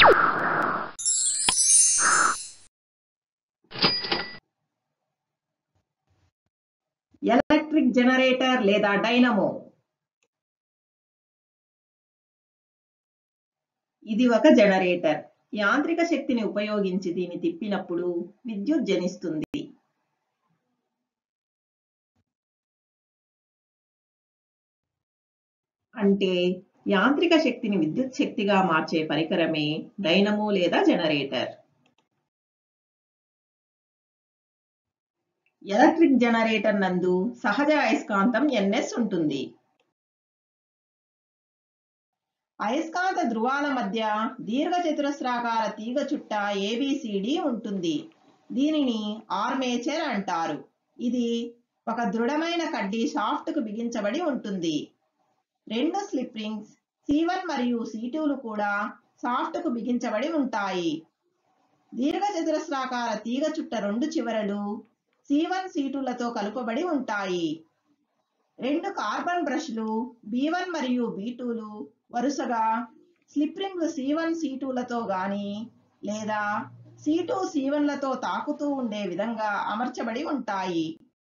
Electric generator లేదా dynamo. ఇది ఒక జనరేటర్. యాంత్రిక శక్తిని ఉపయోగించి దీన్ని తిప్పినప్పుడు విద్యుత్ జనిస్తుంది. అంటే యాంత్రిక శక్తిని విద్యుత్ శక్తిగా మార్చే పరికరమే డైనమో లేదా జనరేటర్. ఎలక్ట్రిక్ జనరేటర్ నందు సహజ అయస్కాంతం Ns ఉంటుంది. అయస్కాంత ధ్రువాల మధ్య దీర్ఘచతురస్రాకార తీగ చుట్ట ABCD ఉంటుంది. దీనిని ఆర్మేచర్ అంటారు. ఇది ఒక దృఢమైన కడ్డీ షాఫ్ట్కు బిగించబడి ఉంటుంది. రెండు స్లిప్ రింగ్స్ C1 మరియు C2లు కూడా షాఫ్ట్కు బిగించబడి ఉంటాయి. దీర్ఘచతురస్రాకార తీగ చుట్ట రెండు చివరలు C1 C2లతో కలుపబడి ఉంటాయి. రెండు కార్బన్ బ్రష్లు B1 మరియు B2లు వరుసగా స్లిప్ రింగ్లు C1 C2లతో గాని లేదా C2 C1లతో తాకుతూ ఉండే విధంగా అమర్చబడి ఉంటాయి.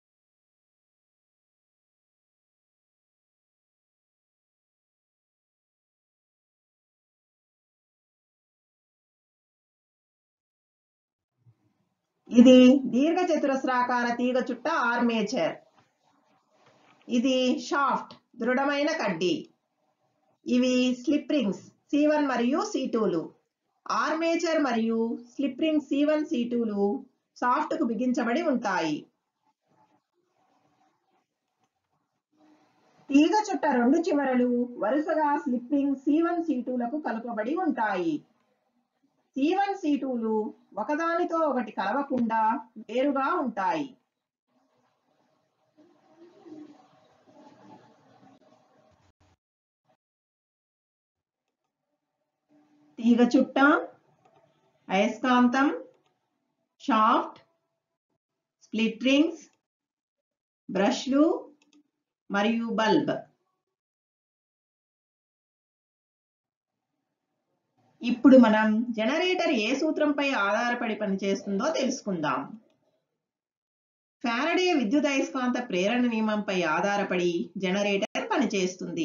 ఇది దీర్ఘచతురస్రాకార తీగ చుట్ట ఆర్మేచర్. ఇది షాఫ్ట్ దృఢమైన కడ్డీ. ఇవి స్లిప్ రింగ్స్ C1 మరియు C2లు. ఆర్మేచర్ మరియు స్లిప్ రింగ్ C1 C2లు షాఫ్ట్కు బిగించబడి ఉంటాయి. తీగ చుట్ట రెండు చివరలు వరుసగా స్లిప్ రింగ్ C1 C2లకు కలుపబడి ఉంటాయి. C1 C2లు ఒకదానితో ఒకటి కలవకుండా వేరుగా ఉంటాయి. తీగ చుట్ట, అయస్కాంతం, షాఫ్ట్, స్ప్లిట్ రింగ్స్, బ్రష్లు మరియు బల్బ్. ఇప్పుడు మనం జనరేటర్ ఏ సూత్రంపై ఆధారపడి పనిచేస్తుందో తెలుసుకుందాం. ఫారడే విద్యుదయస్కాంత ప్రేరణ నియమంపై ఆధారపడి జనరేటర్ పనిచేస్తుంది.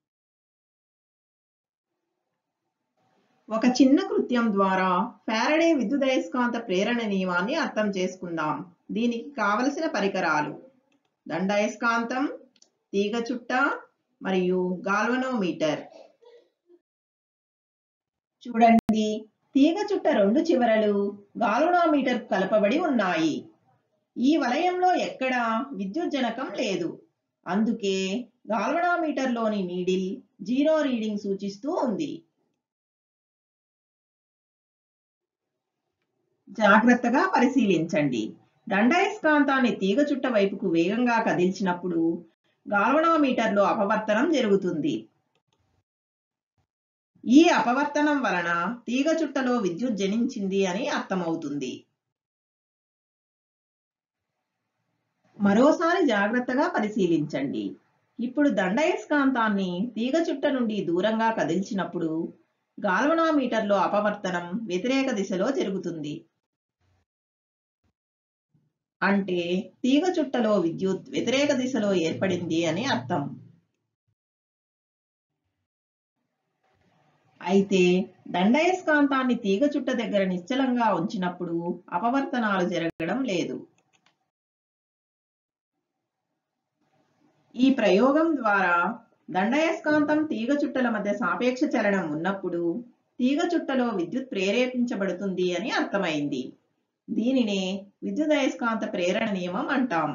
ఒక చిన్న కృత్యం ద్వారా ఫారడే విద్యుదయస్కాంత ప్రేరణ నియమాన్ని అర్థం చేసుకుందాం. దీనికి కావలసిన పరికరాలు: దండాయస్కాంతం, తీగ చుట్ట మరియు గాల్వనోమీటర్. చూడండి, తీగ చుట్ట రెండు చివరలు గాల్వనోమీటర్ కలపబడి ఉన్నాయి. ఈ వలయంలో ఎక్కడా విద్యుజ్జనకం లేదు. అందుకే గాల్వనోమీటర్లోని నీడిల్ 0 రీడింగ్ సూచిస్తూ ఉంది. జాగ్రత్తగా పరిశీలించండి. దండాయస్కాంతాన్ని తీగ చుట్ట వైపుకు వేగంగా కదిల్చినప్పుడు గాల్వనోమీటర్లో అపవర్తనం జరుగుతుంది. ఈ అపవర్తనం వలన తీగ చుట్టలో విద్యుత్ జనించింది అని అర్థమవుతుంది. మరోసారి జాగ్రత్తగా పరిశీలించండి. ఇప్పుడు దండాయస్కాంతాన్ని తీగ చుట్ట నుండి దూరంగా కదిల్చినప్పుడు గాల్వనోమీటర్లో అపవర్తనం వ్యతిరేక దిశలో జరుగుతుంది. అంటే తీగ చుట్టలో విద్యుత్ వ్యతిరేక దిశలో ఏర్పడింది అని అర్థం. అయితే దండాయస్కాంతాన్ని తీగ చుట్ట దగ్గర నిశ్చలంగా ఉంచినప్పుడు అపవర్తనాలు జరగడం లేదు. ఈ ప్రయోగం ద్వారా దండాయస్కాంతం తీగ చుట్టల మధ్య సాపేక్ష చలనం ఉన్నప్పుడు తీగ చుట్టలో విద్యుత్ ప్రేరేపించబడుతుంది అని అర్థమైంది. దీనినే విద్యుదయస్కాంత ప్రేరణ నియమం అంటాం.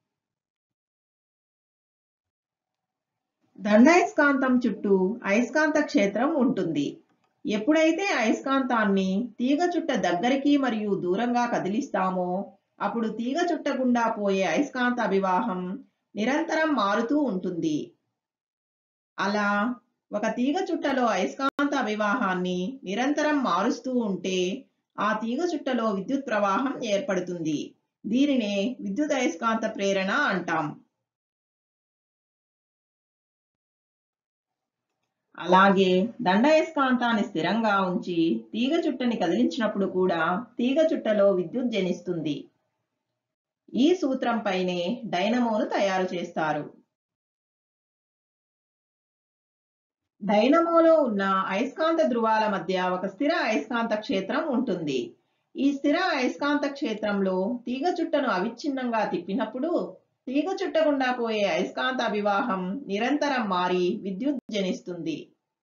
దండాయస్కాంతం చుట్టూ అయస్కాంత క్షేత్రం ఉంటుంది. ఎప్పుడైతే అయస్కాంతాన్ని తీగ చుట్ట దగ్గరికి మరియు దూరంగా కదిలిస్తామో అప్పుడు తీగ చుట్ట గుండా పోయే అయస్కాంత అభివాహం నిరంతరం మారుతూ ఉంటుంది. అలా ఒక తీగ చుట్టలో అయస్కాంత అభివాహాన్ని నిరంతరం మారుస్తూ ఉంటే ఆ తీగ చుట్టలో విద్యుత్ ప్రవాహం ఏర్పడుతుంది. దీనినే విద్యుదయస్కాంత ప్రేరణ అంటాం. అలాగే దండాయస్కాంతాన్ని స్థిరంగా ఉంచి తీగ చుట్టని కదిలించినప్పుడు కూడా తీగ చుట్టలో విద్యుత్ జనిస్తుంది. ఈ సూత్రంపైనే డైనమోను తయారు చేస్తారు. డైనమోలో ఉన్న అయస్కాంత ధృవాల మధ్య ఒక స్థిర అయస్కాంత క్షేత్రం ఉంటుంది. ఈ స్థిర అయస్కాంత క్షేత్రంలో తీగ చుట్టను అవిచ్ఛిన్నంగా తిప్పినప్పుడు తీగ చుట్ట గుండా పోయే అయస్కాంత అభివాహం నిరంతరం మారి విద్యుత్ జనిస్తుంది.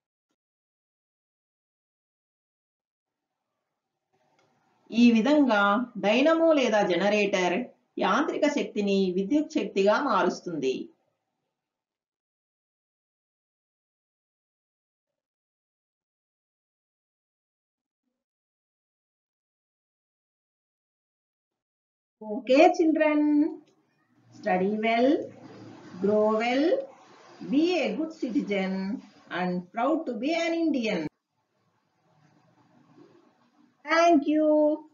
ఈ విధంగా డైనమో లేదా జనరేటర్ యాంత్రిక శక్తిని విద్యుత్ శక్తిగా మారుస్తుంది. Okay, children, study well, grow well, be a good citizen, and proud to be an Indian. Thank you.